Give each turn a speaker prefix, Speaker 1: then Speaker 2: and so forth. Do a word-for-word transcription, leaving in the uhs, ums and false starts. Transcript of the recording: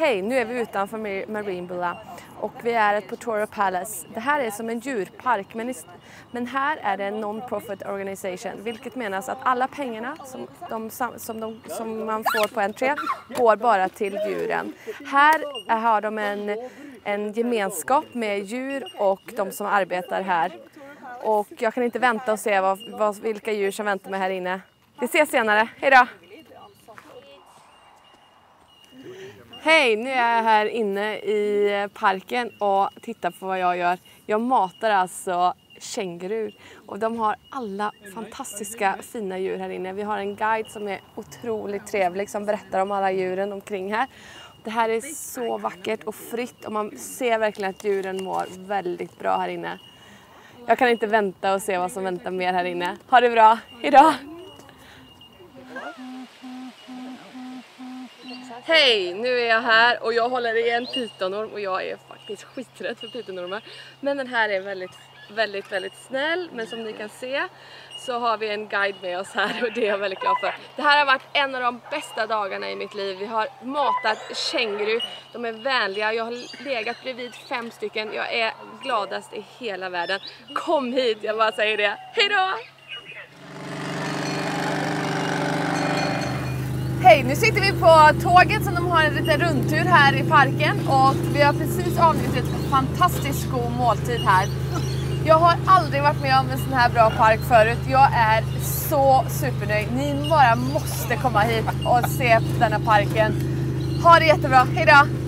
Speaker 1: Hej, nu är vi utanför Marienbüla och vi är ett Portoro Palace. Det här är som en djurpark, men, men här är det en non-profit organisation, vilket menas att alla pengarna som, de, som, de, som man får på entré går bara till djuren. Här har de en, en gemenskap med djur och de som arbetar här. Och jag kan inte vänta och se vad, vad, vilka djur som väntar mig här inne. Vi ses senare, hej då! Hej, nu är jag här inne i parken och tittar på vad jag gör. Jag matar alltså kängurur och de har alla fantastiska fina djur här inne. Vi har en guide som är otroligt trevlig som berättar om alla djuren omkring här. Det här är så vackert och fritt och man ser verkligen att djuren mår väldigt bra här inne. Jag kan inte vänta och se vad som väntar mer här inne. Ha det bra, hejdå! Hej, nu är jag här och jag håller i en pytonorm och jag är faktiskt skiträdd för pytonormar. Men den här är väldigt, väldigt, väldigt snäll. Men som ni kan se så har vi en guide med oss här och det är jag väldigt glad för. Det här har varit en av de bästa dagarna i mitt liv. Vi har matat känguru, de är vänliga. Jag har legat bredvid fem stycken. Jag är gladast i hela världen. Kom hit, jag bara säger det. Hej då! Hej, nu sitter vi på tåget som de har en liten rundtur här i parken och vi har precis avnjutit en fantastisk god måltid här. Jag har aldrig varit med om en sån här bra park förut. Jag är så supernöjd. Ni bara måste komma hit och se denna parken. Ha det jättebra, hej då!